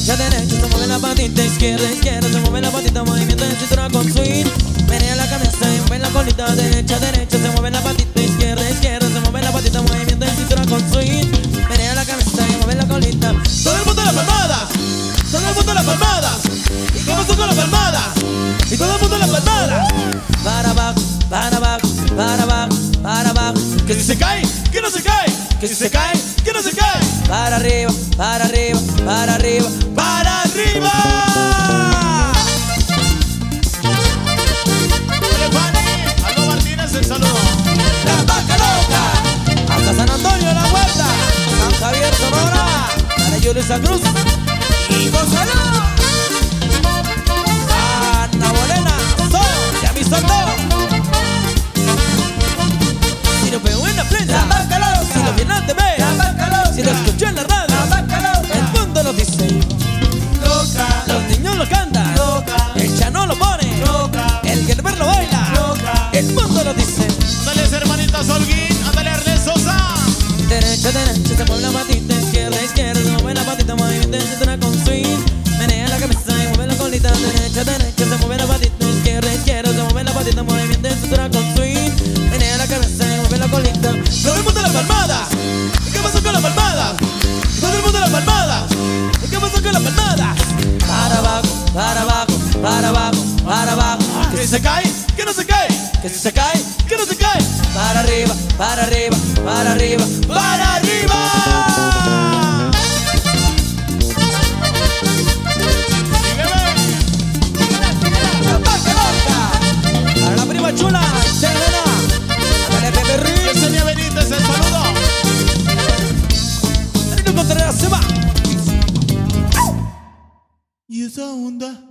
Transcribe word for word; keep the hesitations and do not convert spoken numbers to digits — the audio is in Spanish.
Derecha, derecha, se mueve la patita. Izquierda, izquierda, se mueve la patita. Movimiento de cintura con swing. Menea la cabeza y mueve la colita. Derecha, derecha, se mueve la patita. Izquierda, izquierda, se mueve la patita. Movimiento de cintura con swing. Menea la cabeza y mueve la colita. Todo el mundo las palmadas. Todo el mundo las palmadas. ¿Y qué pasó con las palmadas? Y todo el mundo las palmadas. Para abajo, para abajo, para abajo, para abajo. Que si se cae, que no se cae. Que si se cae, que no se cae. Para arriba, para arriba, para arriba, para arriba. Aldo Martínez, el saludo. La vaca loca. Hasta San Antonio la vuelta. San Javier Sonora. Para Yulisa Cruz. Y Gonzalo. Ana Bolena. So, ya mi soldado. Si lo veo en la prensa. La vaca loca. Si lo vi en la T V. La vaca loca. Si lo escuché en la radio. La vaca loca. El mundo lo dice. Loca. Los niños lo cantan. Loca. El Chano lo pone. Loca. El Gerber lo baila. Loca. El mundo lo dice. Ándale, hermanita Solguín. Ándale, Ernesto Sosa. Derecha, derecha, se mueve la patita. Izquierda, izquierda, se mueve la patita. Movimiento de cintura con swing. Menea la cabeza y mueve la colita. Derecha, derecha, se mueve la patita. Izquierda, izquierda, se mueve la patita. Movimiento de cintura con swing. Menea la cabeza y mueve la colita. Todo el mundo las palmadas. ¿Y qué pasó con las palmadas? Todo el mundo las palmadas. ¿Y qué pasó con las palmadas? Para abajo, para abajo, para abajo, para abajo. Que si se cae, que no se cae. Que si se cae, Que no se cae. para arriba, para arriba, para arriba, ¡Para arriba! ¡Y bebé! la vaca loca. Para la prima chula, Selena. Para Pepe Ruiz. Yesenia Benítez, el saludo. Danilo Contreras se va. Y esa onda.